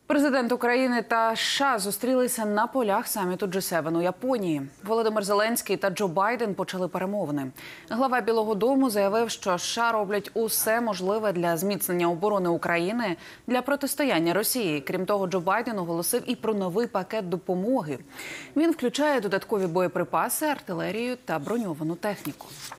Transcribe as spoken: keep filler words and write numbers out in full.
Президент України та США зустрілися на полях саміту джі севен у Японії. Володимир Зеленський та Джо Байден почали перемовини. Глава Білого дому заявив, що США роблять усе можливе для зміцнення оборони України для протистояння Росії. Крім того, Джо Байден оголосив і про новий пакет допомоги. Він включає додаткові боєприпаси, артилерію та броньовану техніку.